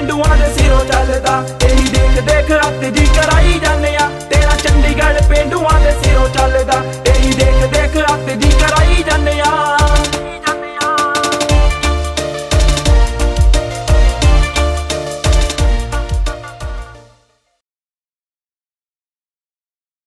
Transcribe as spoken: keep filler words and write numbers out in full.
पेंडुआं दे सिरों चलदा। यही देख देख अत दी कराई जाने आ,